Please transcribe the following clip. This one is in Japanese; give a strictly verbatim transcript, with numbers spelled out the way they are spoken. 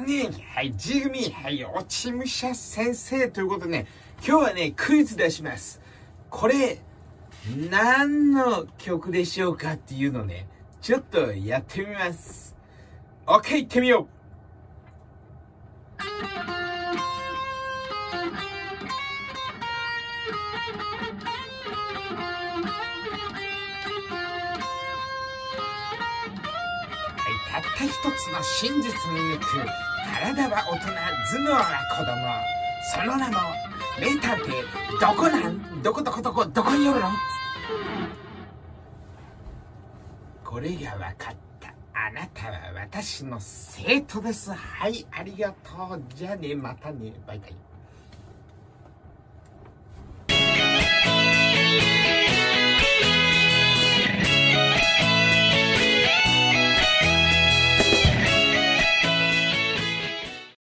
ね、はい、ジグミ、はい、落ち武者先生ということでね、今日はね、クイズ出します。これ、何の曲でしょうかっていうのね、ちょっとやってみます。OK、行ってみよう。たった一つの真実に行く。体は大人、頭脳は子供。その名も名探偵。どこなんどこどこどこどこによるの。これが分かった。あなたは私の生徒です。はい、ありがとう。じゃあね、またね。バイバイ。